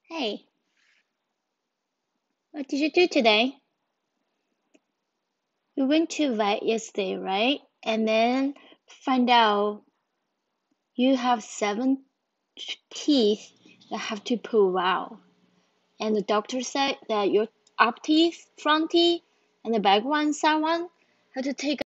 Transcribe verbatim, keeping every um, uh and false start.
Hey, what did you do today? You went to vet yesterday, right? And then find out you have seven teeth that have to pull out. And the doctor said that your up teeth, front teeth, and the back one, side one, have to take